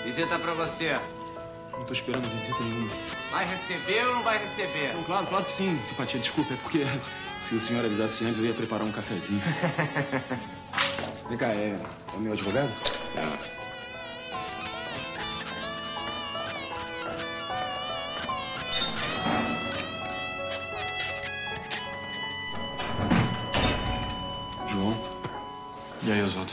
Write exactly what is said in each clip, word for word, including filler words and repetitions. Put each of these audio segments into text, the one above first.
Visita pra você. Não tô esperando visita nenhuma. Vai receber ou não vai receber? Não, claro, claro que sim, simpatia. Desculpa, é porque se o senhor avisasse antes, eu ia preparar um cafezinho. Vem cá, é, é o meu advogado? Ah. João. E aí, Oswaldo?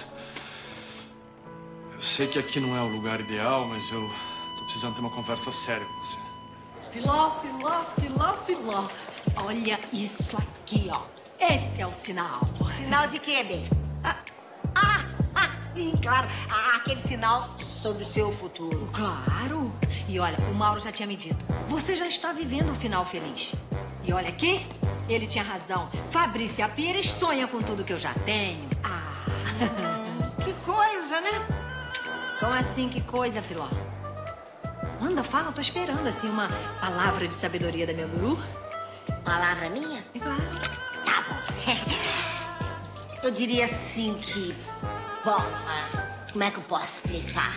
Eu sei que aqui não é o lugar ideal, mas eu tô precisando ter uma conversa séria com você. Filó, filó, filó, filó. Olha isso aqui, ó. Esse é o sinal. Sinal de quê, bem? Ah, ah, ah, sim, claro. Ah, aquele sinal sobre o seu futuro. Claro. E olha, o Mauro já tinha me dito. Você já está vivendo um final feliz. E olha aqui, ele tinha razão. Fabrícia Pires sonha com tudo que eu já tenho. Ah, que coisa, né? Como assim, que coisa, Filó? Manda, fala, tô esperando, assim, uma palavra de sabedoria da minha guru. Palavra minha? É claro. Tá bom. Eu diria assim que... Bom, como é que eu posso explicar?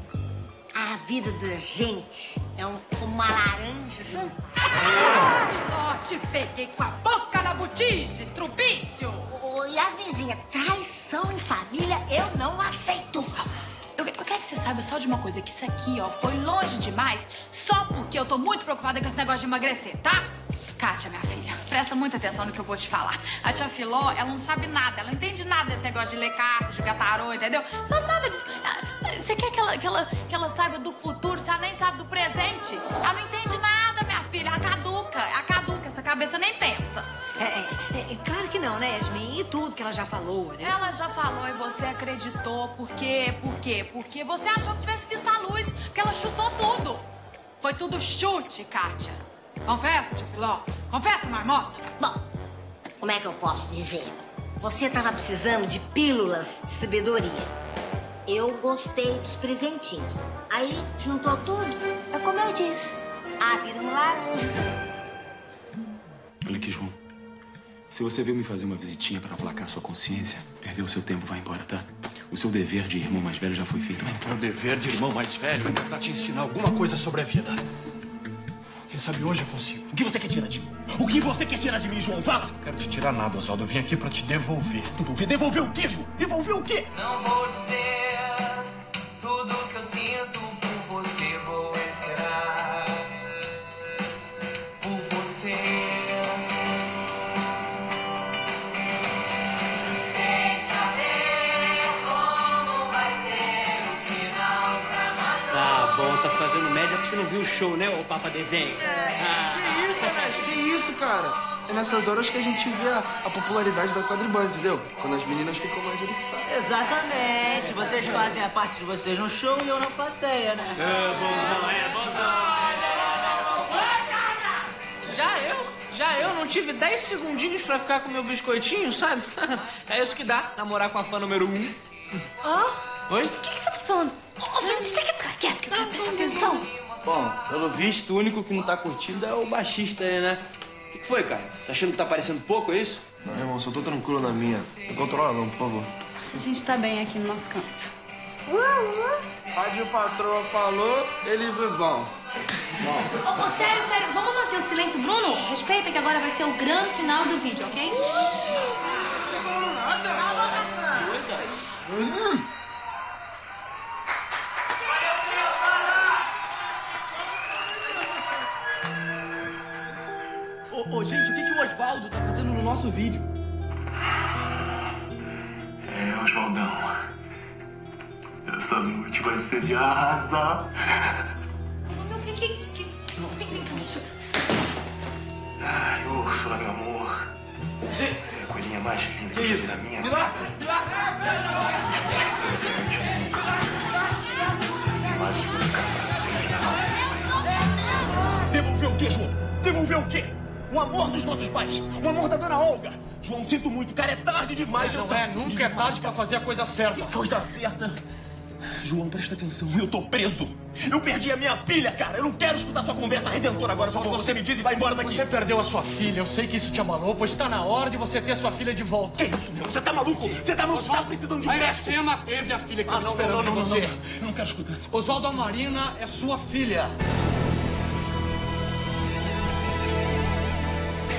A vida da gente é um, como uma laranja, sabe? Filó, te peguei com a boca na botija, estrupício! Ô, Yasminzinha, traição em família eu não aceito. Eu, eu quero que você saiba só de uma coisa, que isso aqui, ó, foi longe demais só porque eu tô muito preocupada com esse negócio de emagrecer, tá? Kátia, minha filha, presta muita atenção no que eu vou te falar. A tia Filó, ela não sabe nada, ela não entende nada desse negócio de ler carta, jogar tarô, entendeu? Não sabe nada disso. Você quer que ela, que, ela, que ela saiba do futuro se ela nem sabe do presente? Ela não entende nada, minha filha, a caduca, a caduca, essa cabeça nem pensa. É, é, é, claro que não, né, Yasmin? E tudo que ela já falou, né? Ela já falou e você acreditou. Por quê? Por quê? Porque você achou que tivesse visto a luz, porque ela chutou tudo. Foi tudo chute, Kátia. Confessa, tia Filó. Confessa, marmota. Bom, como é que eu posso dizer? Você tava precisando de pílulas de sabedoria. Eu gostei dos presentinhos. Aí, juntou tudo. É como eu disse. A vida no laranja. Olha aqui, João. Se você veio me fazer uma visitinha para aplacar sua consciência, perdeu o seu tempo, vai embora, tá? O seu dever de irmão mais velho já foi feito, vai embora. Meu dever de irmão mais velho é tentar te ensinar alguma coisa sobre a vida. Quem sabe hoje eu consigo. O que você quer tirar de mim? O que você quer tirar de mim, João? Fala! Não quero te tirar nada, Oswaldo. Eu vim aqui pra te devolver. Devolver? Devolver o quê, João? Devolver o quê? Não vou dizer tudo que eu sinto por você, vou esperar por você. Sem saber como vai ser o final pra nós dois. Tá bom, tá fazendo média porque não viu o show, né, ô Papa Desenho? É, ah. Que isso, Nath? Que isso, cara? É nessas horas que a gente vê a, a popularidade da quadribanda, entendeu? Quando as meninas ficam mais eriçadas. Exatamente. Vocês fazem a parte de vocês no show e eu na plateia, né? É, bonzão, é, bonzão. Já eu? Já eu não tive dez segundinhos pra ficar com meu biscoitinho, sabe? É isso que dá, namorar com a fã número um. Ó? Oh? Oi? O que, que você tá falando? Ô, Fernando, você tem que ficar quieto, que eu quero prestar atenção. Bom, pelo visto, o único que não tá curtindo é o baixista aí, né? O que foi, cara? Tá achando que tá parecendo pouco, é isso? Não, irmão, só tô tranquilo na minha. Não controla não, por favor. A gente tá bem aqui no nosso canto. Rádio Patroa falou, ele viu bom. Ô, ô, sério, sério, vamos manter o silêncio, Bruno? Respeita que agora vai ser o grande final do vídeo, ok? Não falou nada. Ô, ô, gente, o que, que o Oswaldo tá fazendo no nosso vídeo? É, Oswaldão. Essa noite vai ser de arrasar. O que, que, que... Ai, Úrsula, meu amor. Você é a coelhinha mais linda que eu já vi na minha vida. Devolver o quê, João? Devolver o quê? O amor dos nossos pais. O amor da dona Olga. João, sinto muito, cara, é tarde demais. Não eu tô... é, nunca é tarde pra fazer a coisa certa. Coisa certa? João, presta atenção. Eu tô preso. Eu perdi a minha filha, cara. Eu não quero escutar sua conversa redentora agora. Por favor, você me diz e vai embora daqui. Você perdeu a sua filha. Eu sei que isso te abalou, pois está na hora de você ter a sua filha de volta. Que isso, meu? Você tá maluco? Você tá maluco? Você tá precisando de um A médico. Iracema teve a filha que Ah, estava não, esperando não, não, de não, você. não, não. Eu não quero escutar isso. Oswaldo, a Marina é sua filha.